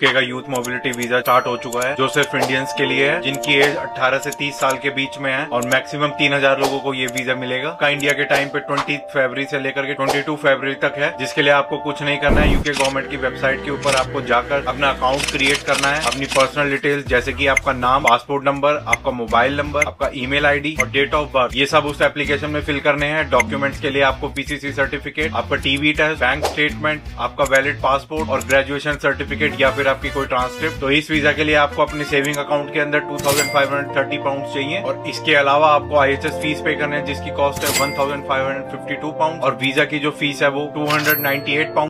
UK का youth mobility visa start हो चुका है, जो सिर्फ इंडियंस के लिए है जिनकी एज 18 से 30 साल के बीच में है, और मैक्सिमम 3000 लोगों को ये वीजा मिलेगा। का इंडिया के टाइम पे 20 फरवरी से लेकर के 22 फरवरी तक है, जिसके लिए आपको कुछ नहीं करना है। यूके गवर्नमेंट की वेबसाइट के ऊपर आपको जाकर अपना अकाउंट क्रिएट करना है, अपनी पर्सनल डिटेल्स जैसे कि आपका नाम, पासपोर्ट नंबर, आपका मोबाइल नंबर, आपका ईमेल आईडी और डेट ऑफ बर्थ, ये सब उस एप्लीकेशन में फिल करने हैं। डॉक्यूमेंट्स के लिए आपको पीसीसी सर्टिफिकेट, आपका टीवी टेस्ट, बैंक स्टेटमेंट, आपका वैलिड पासपोर्ट और ग्रेजुएशन सर्टिफिकेट या फिर आपकी कोई ट्रांसक्रिप्ट। तो इस वीजा के लिए आपको अपने सेविंग अकाउंट के अंदर 2530 पाउंड चाहिए, और इसके अलावा आपको IHS फीस पे करने हैं जिसकी कॉस्ट है 1552 पाउंड, और वीजा की जो फीस है वो 298 पाउंड।